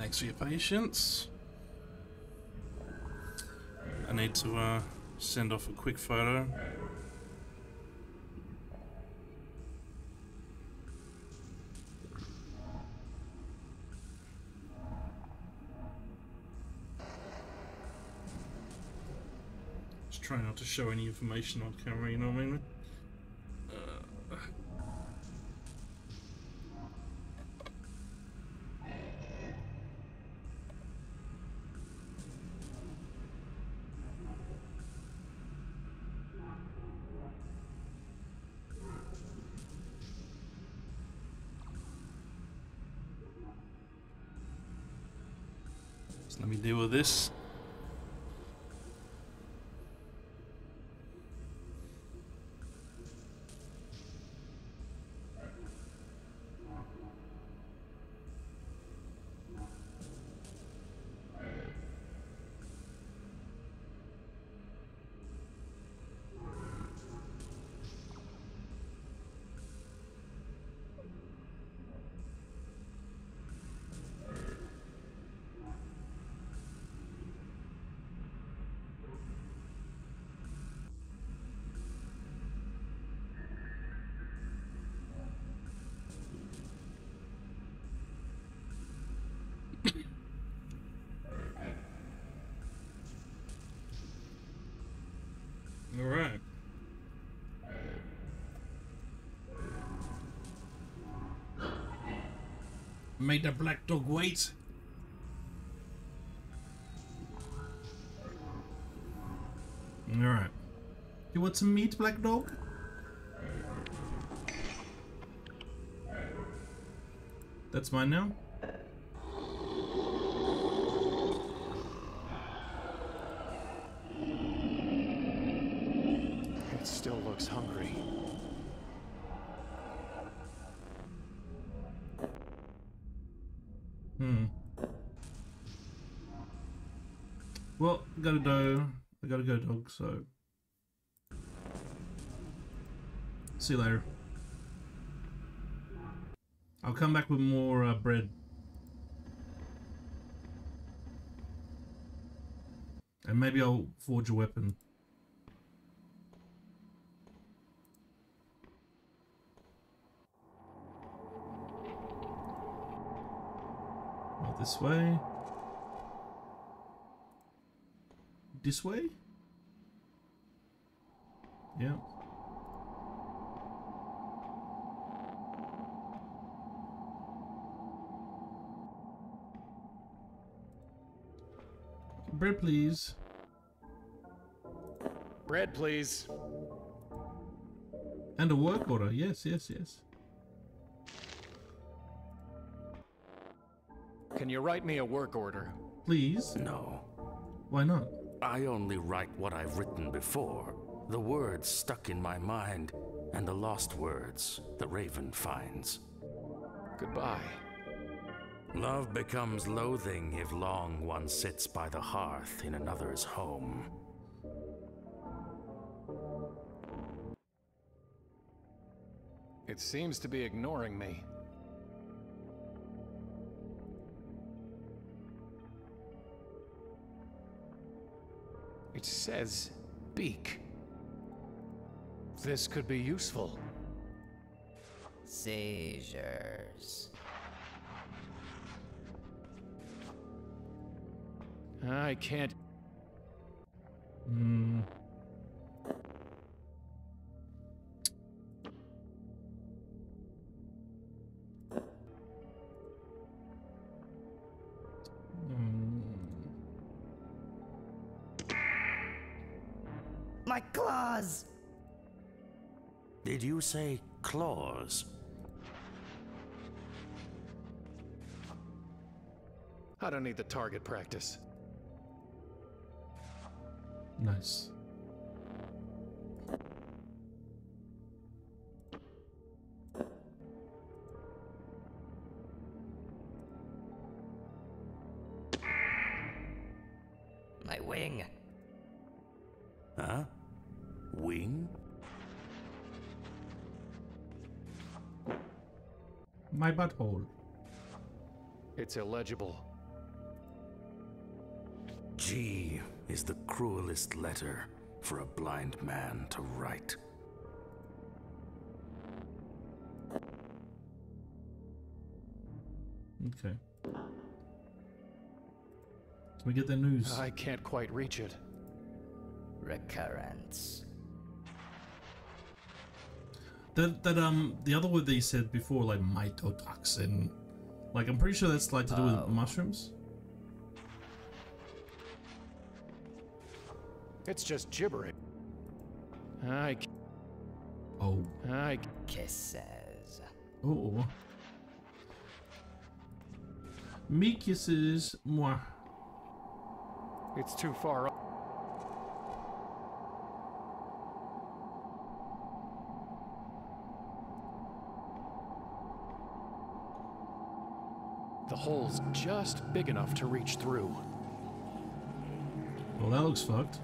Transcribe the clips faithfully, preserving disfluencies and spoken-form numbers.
Thanks for your patience. I need to uh, send off a quick photo. Just try not to show any information on camera, you know what I mean? Uh, Let me deal with this. All right. Made the black dog wait. All right. You want some meat, black dog? That's mine now. It still looks hungry. Hmm. Well, gotta go. I gotta go, dog. So, see you later. I'll come back with more uh, bread. And maybe I'll forge a weapon. Not this way. This way? Yeah. Bread, please. Bread, please. And a work order. Yes, yes, yes. Can you write me a work order? Please? No. Why not? I only write what I've written before. The words stuck in my mind, and the lost words the raven finds. Goodbye. Love becomes loathing if long one sits by the hearth in another's home. It seems to be ignoring me. It says beak. This could be useful. Seizures. I can't. Hmm. My claws! Did you say claws? I don't need the target practice. Nice. My wing. Huh? Wing? My butthole. It's illegible. G is the cruelest letter for a blind man to write. Okay. Can we get the news? I can't quite reach it. Recurrence. That that um the other word that you said before, like mycotoxin, like I'm pretty sure that's like to do Oh. with mushrooms. It's just gibbering. I. c- Oh. I. c- Kisses. Oh. Me kisses moi. It's too far up. The hole's just big enough to reach through. Well, that looks fucked.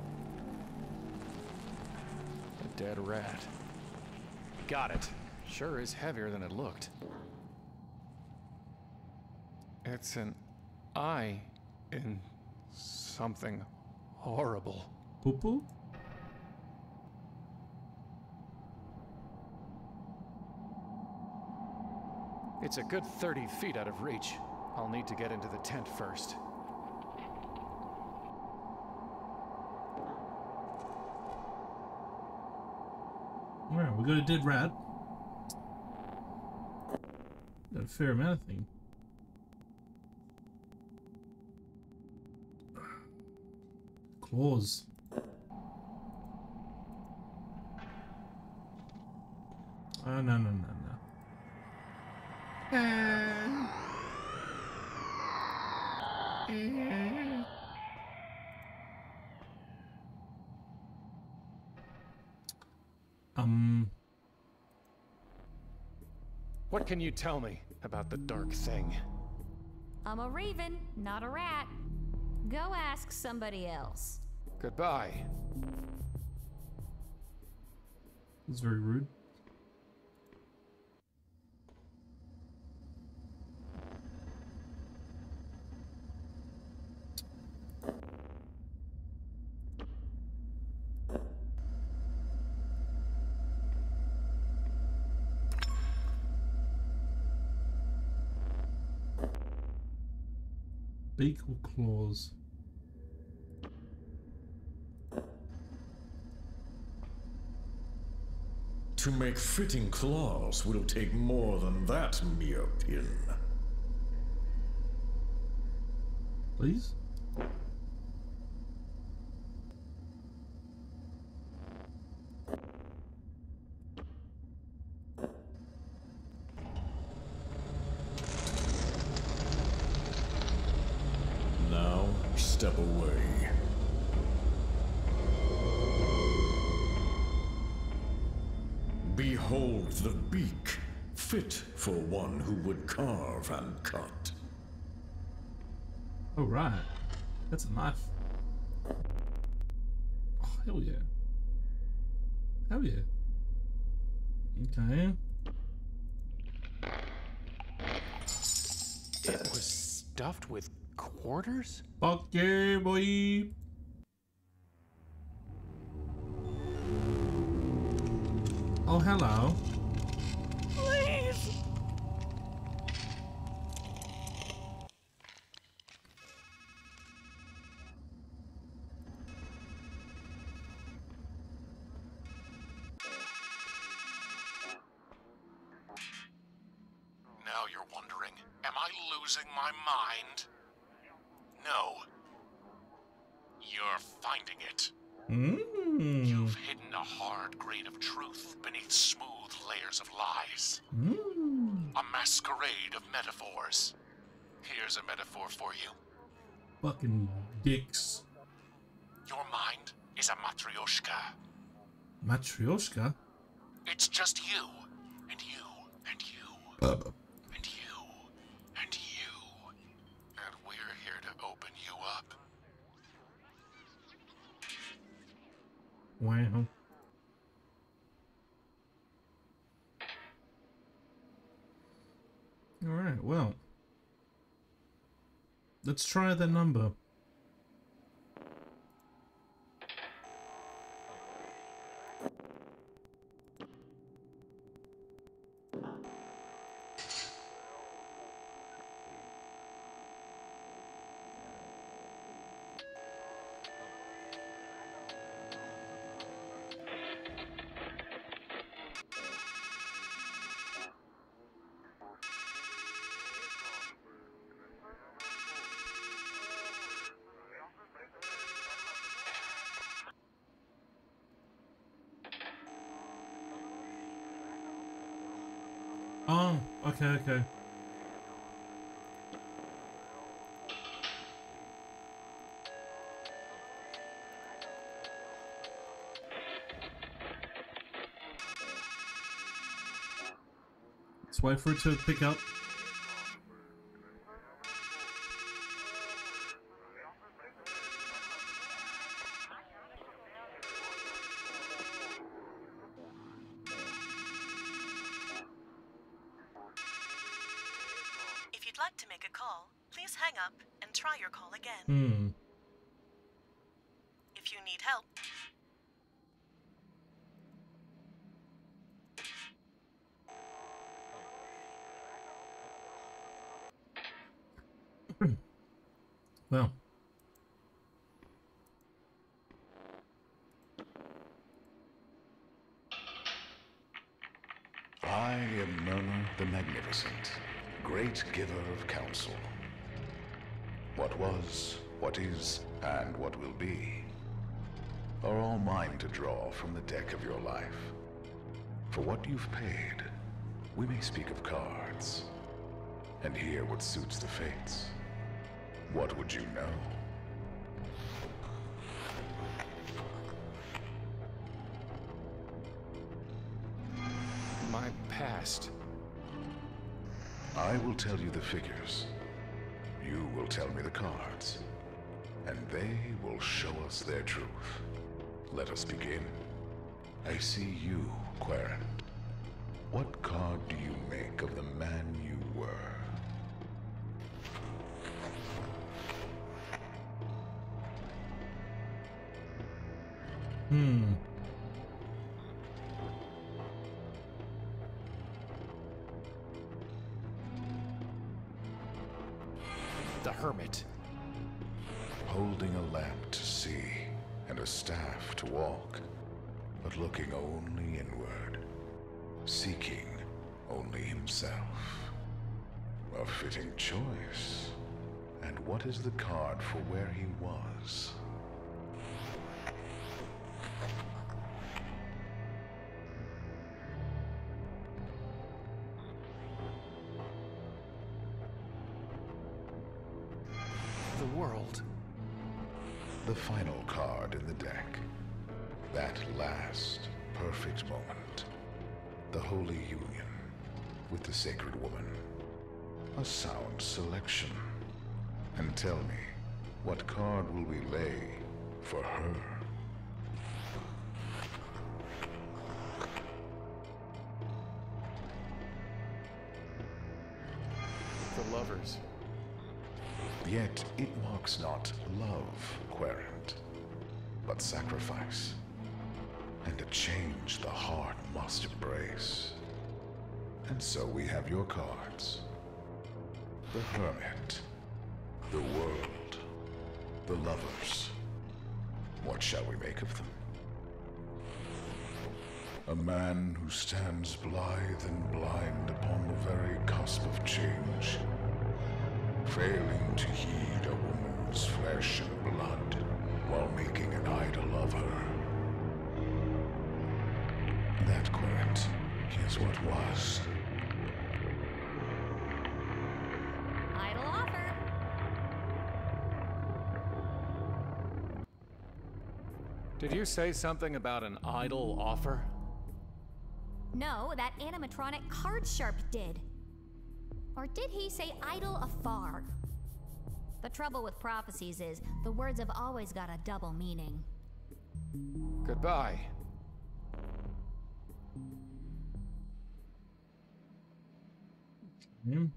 A dead rat. Got it. Sure is heavier than it looked. It's an eye in something horrible. Poo poo. It's a good thirty feet out of reach. I'll need to get into the tent first. Alright, we got a dead rat. Got a fair amount of thing. Claws. Oh, no, no, no, no. Um, What can you tell me about the dark thing? I'm a raven, not a rat. Go ask somebody else. Goodbye. it's very rude. Beak or claws? To make fitting claws will take more than that, mere pin. Please? Now, step away. Behold the beak, fit for one who would carve and cut. Oh, right. That's a knife. Oh, hell yeah. Hell yeah. Okay. It was stuffed with quarters? Fuck yeah, boy. Oh, hello. Please! Now you're wondering, am I losing my mind? No. You're finding it. Mmm. You've hidden a hard grain of truth beneath smooth layers of lies. Mmm. A masquerade of metaphors. Here's a metaphor for you. Fucking dicks. Your mind is a matryoshka. Matryoshka? It's just you, and you, and you, Bubba. and you, and you. And we're here to open you up. Wow. Alright, well. Let's try the number. Oh, okay, okay. Let's wait for it to pick up. If you'd like to make a call, please hang up and try your call again. Hmm. If you need help, Well. I am Myrna the Magnificent, great giver of counsel. What was, what is, and what will be are all mine to draw from the deck of your life. For what you've paid, we may speak of cards, and hear what suits the fates. What would you know? My past. I will tell you the figures. You will tell me the cards. And they will show us their truth. Let us begin. I see you, Quarren. What card do you make of the man you were? Hmm. The Hermit. Holding a lamp to see and a staff to walk, but looking only inward, seeking only himself. A fitting choice. And what is the card for where he was? The world. The final card in the deck. That last, perfect moment. The holy union with the sacred woman. A sound selection. And tell me, what card will we lay for her? The lovers. Yet it marks not love, Quarren, but sacrifice. And a change the heart must embrace. And so we have your cards. The Hermit. The world. The lovers. What shall we make of them? A man who stands blithe and blind upon the very cusp of change, failing to heed a woman's flesh and blood while making an idol of her. That, Quarren, is what was. Idle offer. Did you say something about an idle offer? No, that animatronic card sharp did. Or did he say idle afar? The trouble with prophecies is the words have always got a double meaning. Goodbye. Hmm.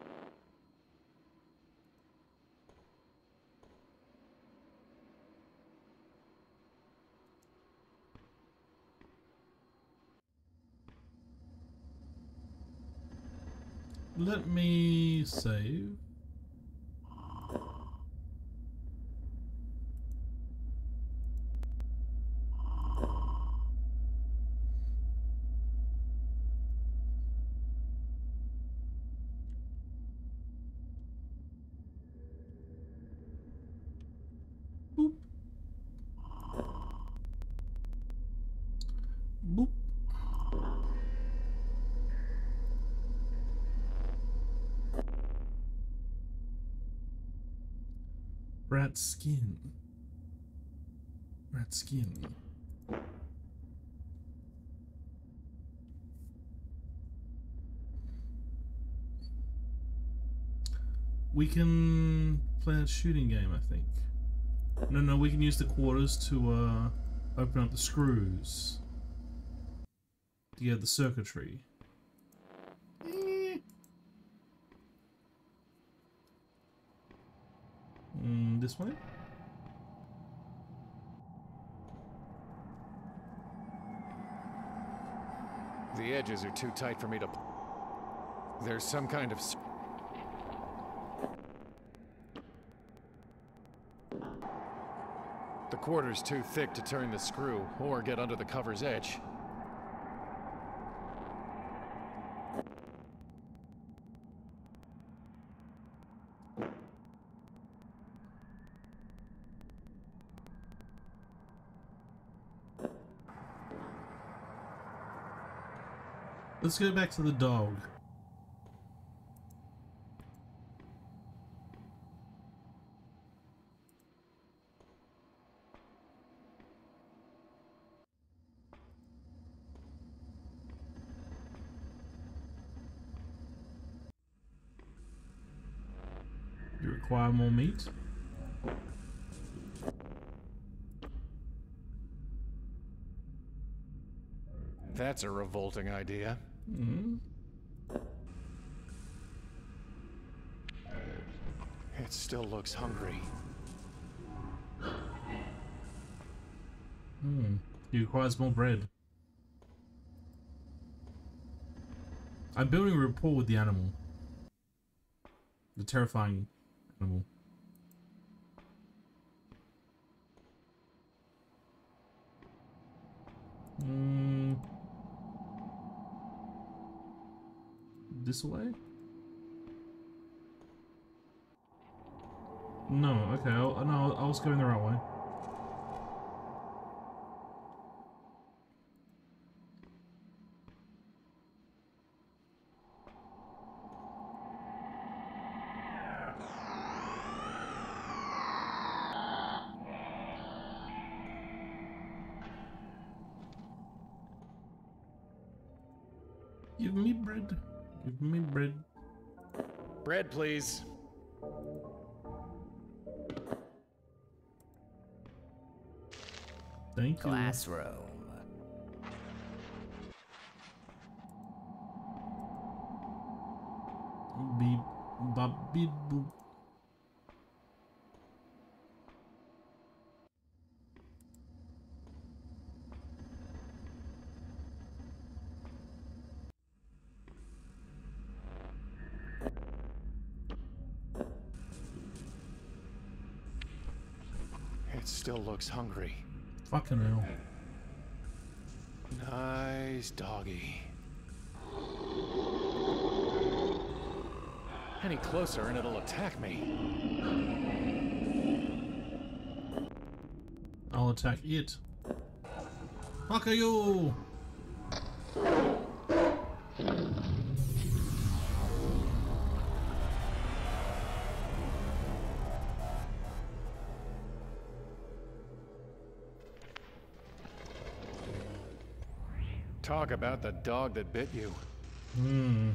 Let me save. Boop. Boop. Rat skin. Rat skin. We can play a shooting game, I think. No, no, we can use the quarters to uh, open up the screws to get the circuitry. Mm, this way? The edges are too tight for me to... There's some kind of... The quarter's too thick to turn the screw or get under the cover's edge. Let's go back to the dog. You require more meat? That's a revolting idea. Mm-hmm. It still looks hungry. Hmm. He requires more bread. I'm building a rapport with the animal. The terrifying animal. Hmm. This way? No, okay, I'll, no, I was going the right way. Give me bread. Give me bread. Bread, please. Thank you. Classroom. Beep, bop, beep, boop. It still looks hungry. Fucking hell. Nice doggy. Any closer and it'll attack me. I'll attack it. Fuck you! Talk about the dog that bit you. Hmm.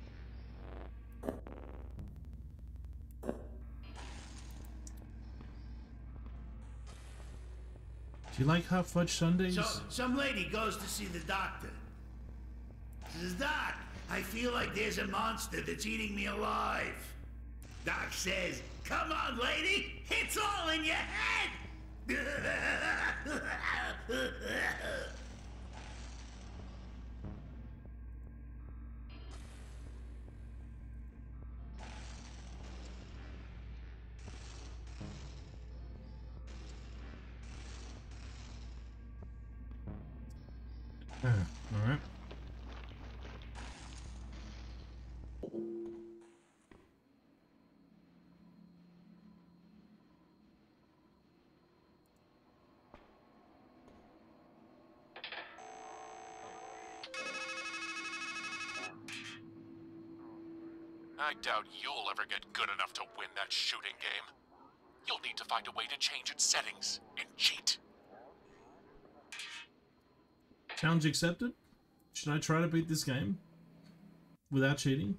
Do you like hot fudge sundaes? So, some lady goes to see the doctor. Says, Doc, I feel like there's a monster that's eating me alive. Doc says, come on, lady, it's all in your head. Uh, all right. I doubt you'll ever get good enough to win that shooting game. You'll need to find a way to change its settings and cheat. Challenge accepted? Should I try to beat this game without cheating?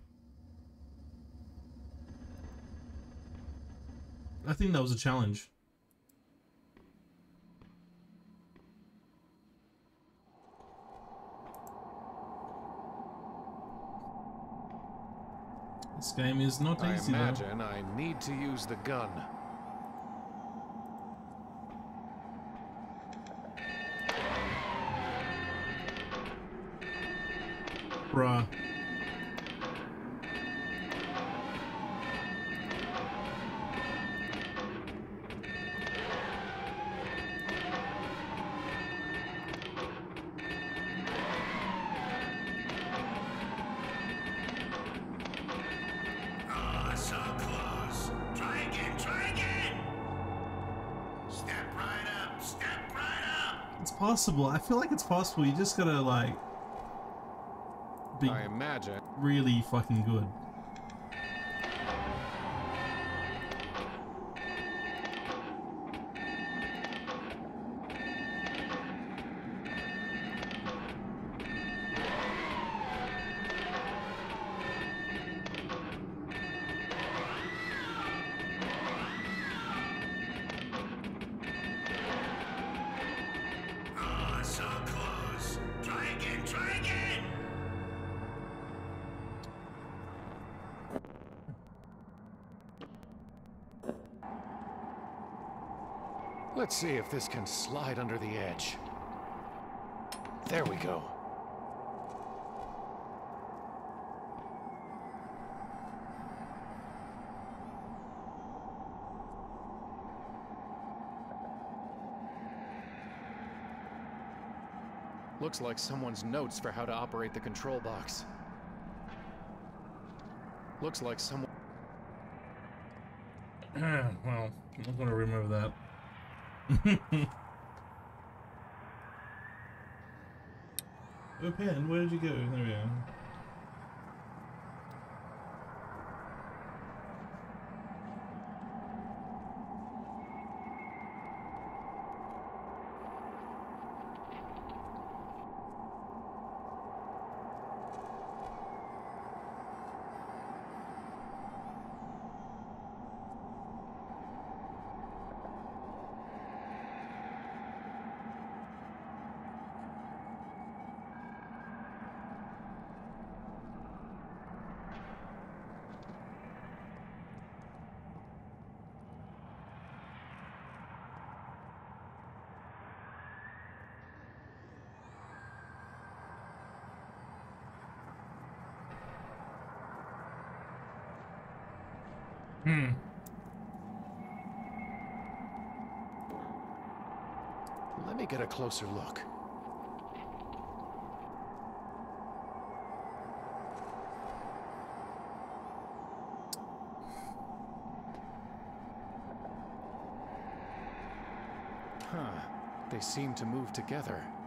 I think that was a challenge. This game is not I easy, imagine though. I need to use the gun. Bruh. Oh, so close. Try again, try again. Step right up, step right up. It's possible. I feel like it's possible. You just gotta, like, be I imagine. really fucking good. Oh, so close. Try again, try again. Let's see if this can slide under the edge. There we go. Looks like someone's notes for how to operate the control box. Looks like someone... Well, I'm gonna remove that. Oh, pen, where did you go? There we are. Hmm. Let me get a closer look. Huh. They seem to move together.